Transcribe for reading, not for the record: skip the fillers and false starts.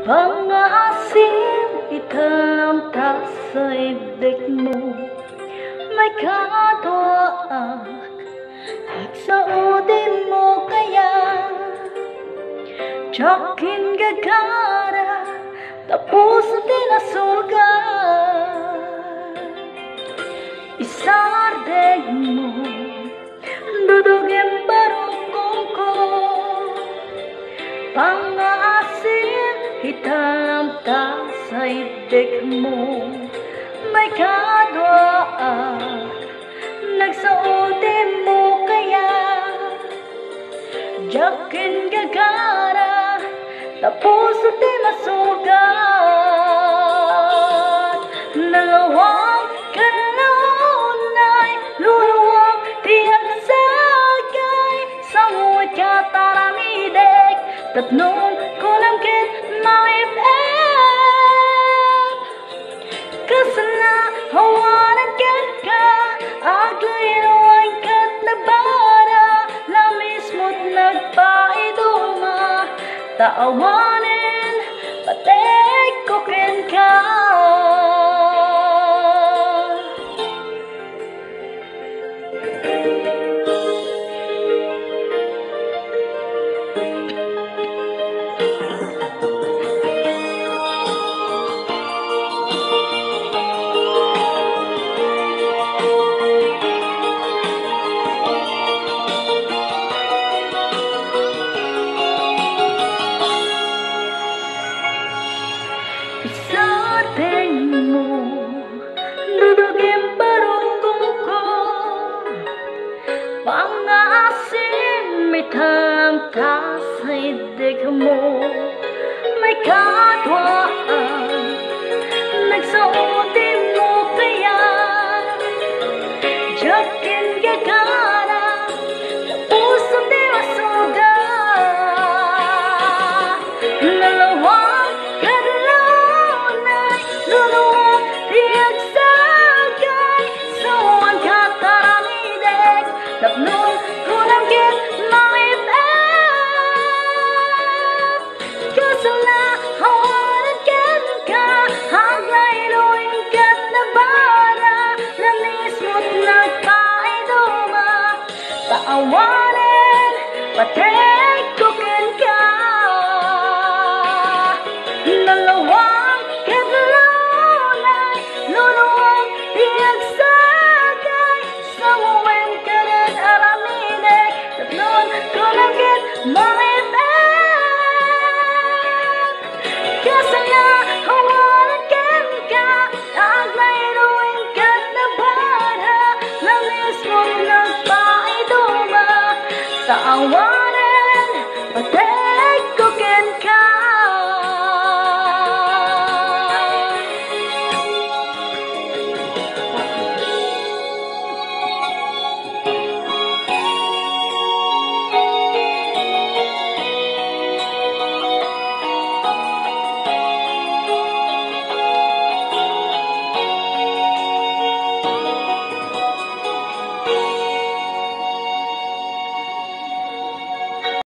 Pang-aasim italamtas sa ibig mo. May katwaak Hagsaodin mo kaya Tsakin gagara Tapos din asugan Isardeng mo Dudugin barukong ko Pang-aasim italamtas sa ibig mo. May kadwaak Nagsaodin mo kaya Tsakin gagara Tapos din masugat Nalawang kanunay Luluwag tiyag sagay Samut kataramidek Tapnon ko lang kit maipep Kasana hawanan ket ka Aglayruan kat nabara Lamis mo't nagpaiduma Taawanin patek ko ken ka Isardeng mo Dudugin barukong ko Pang-aasim italamtas sa ibig mo. May katwaan Nagsaodin mo kaya Tsakin gagara Tapos di masugat Nalawang kadalunay Luluwag tiyag sagay Sawan kataramidek Tapnon ko lang kit maipep Kasala hawanan ken ka Aglayruin kat nabara Lamis mo't nagpaiduma Taawanin patek ko ken ka Nalawang kadalunay Luluwag tiyag sagay Samuwen ka rin aramidek Tapnon ko lang kit maipep Kasala hawanan ken ka Aglayruin kat nabara Lamis mo't nagpaiduma Taawanin patek